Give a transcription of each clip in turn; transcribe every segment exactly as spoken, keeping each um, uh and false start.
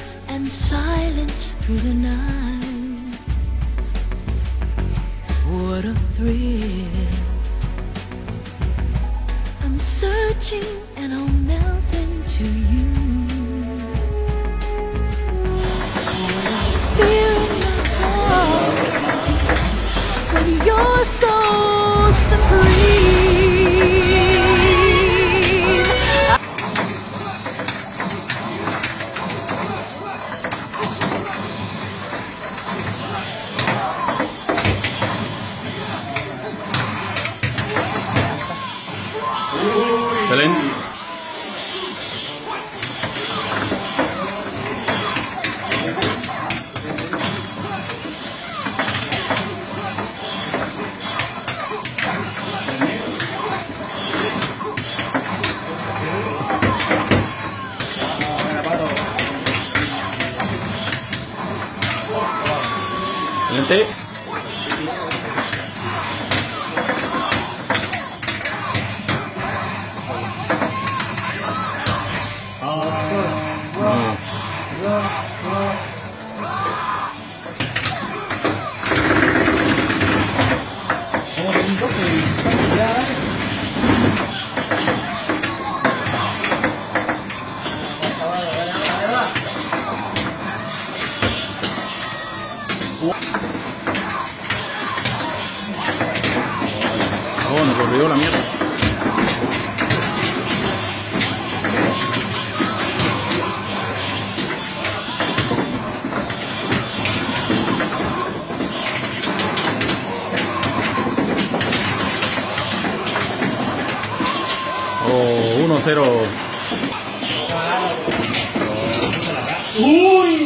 peace and silence through the night. What a thrill. I'm searching and I'll melt into you. What I feel in my heart when you're so supreme. Excelente. Excelente. Oh, nos corrió la mierda. Oh, uno cero. Uy.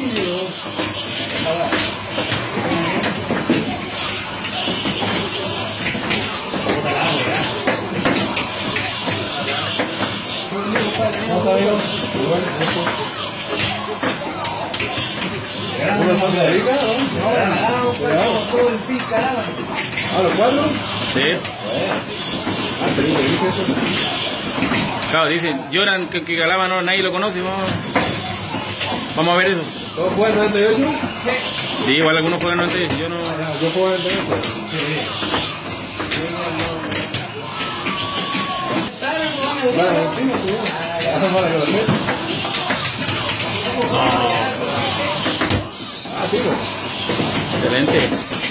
¿A los cuatro? Sí. Claro, dicen, lloran que, que Calama no, nadie lo conoce. Vamos, vamos a ver eso. ¿Todos juegan noventa y ocho? Sí, igual algunos juegan noventa y ocho. Yo no. Yo juego noventa y ocho. Bueno, encima, sí. Ah, tío. Excelente.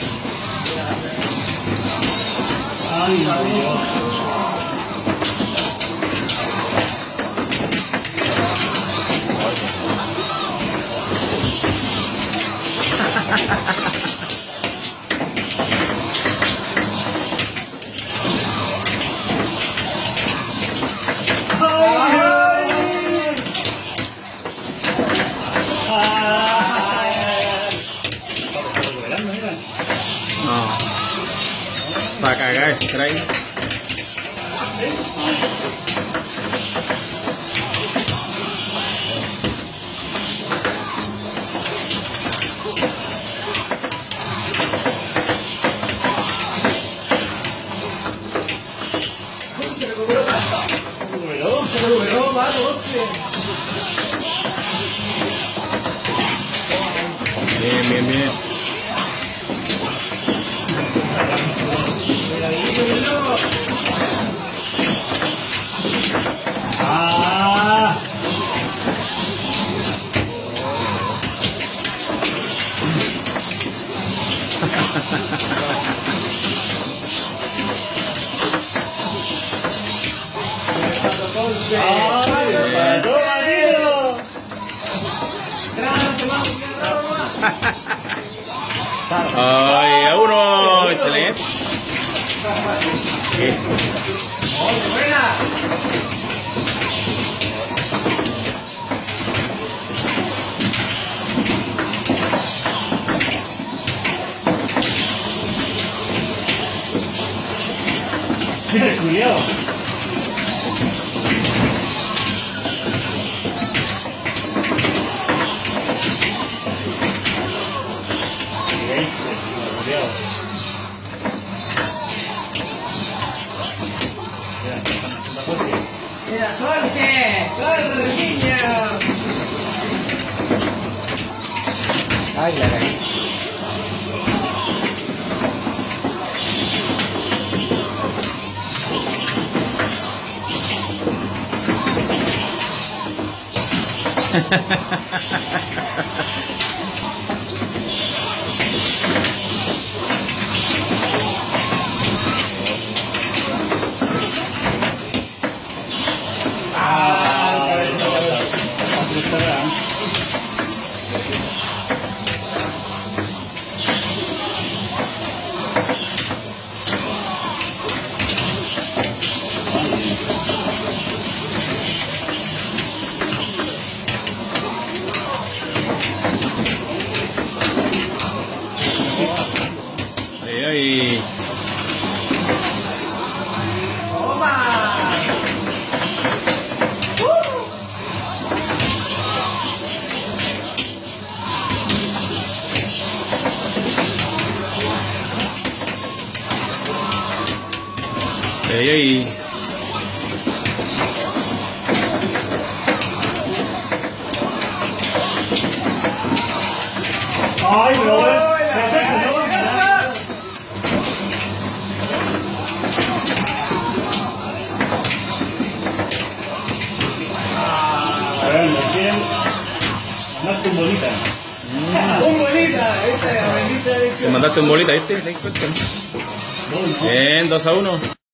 No. Saca acá, strike. Bien, bien, bien. Ah. Ay, a uno, excelente. ¿Qué? Cuidado. Mira, Jorge, corre, niño. Ay, la cagué. Ahí, ahí. Ahí, ahí. Ay, pero bueno. Perfecto, ¿no? A ver, lo quieren. Mandaste un bolita. Un bolita, esta es la bendita Te elección. mandaste un bolita, ¿viste? ¿Te das cuenta? Bien, dos a uno.